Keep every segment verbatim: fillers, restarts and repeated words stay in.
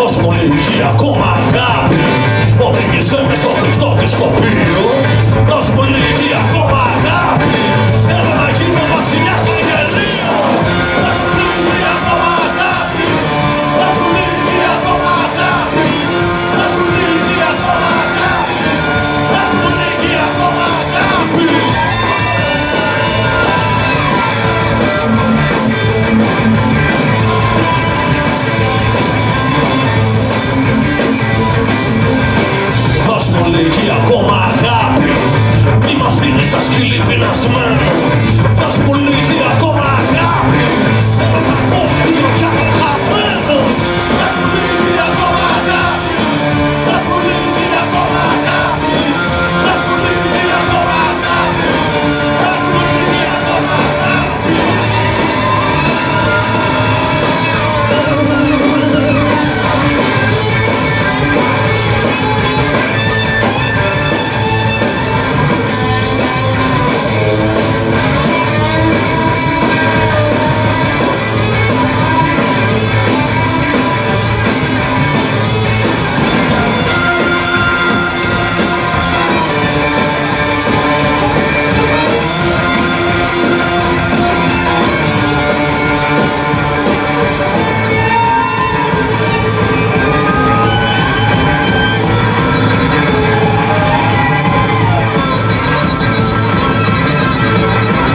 Δώσ' μου λίγη ακόμα αγάπη. Οδήγησε με στο φρικτό και στο τοπίο. Δώσ' μου λίγη ακόμα αγάπη. Θέλω να γίνω βασιλιάς των γελοίων. Δώσ' μου λίγη ακόμα αγάπη. Δώσ' μου λίγη ακόμα αγάπη. Δώσ' μου λίγη ακόμα αγάπη. Δώσ' μου λίγη ακόμα αγάπη. Δώσ' μου λίγη ακόμα αγάπη. Μη μ' αφήνεις σαν σκυλί πεινασμένο. Δώσ' μου λίγη ακόμα αγάπη. Θέλω να πω την τροχιά των χαμένων. Δώσ' μου λίγη ακόμα αγάπη. Δώσ' μου λίγη ακόμα αγάπη. Δώσ' μου λίγη ακόμα αγάπη. Δώσ' μου λίγη ακόμα αγάπη.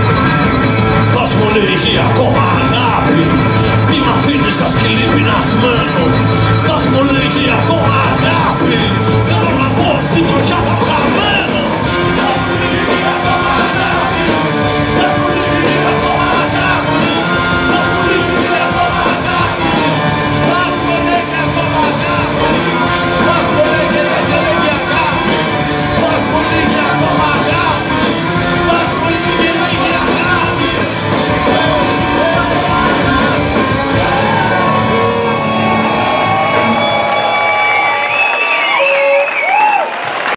Λίγη ακόμα αγάπη. Μη μ' αφήνεις σαν σκυλί πεινασμένο.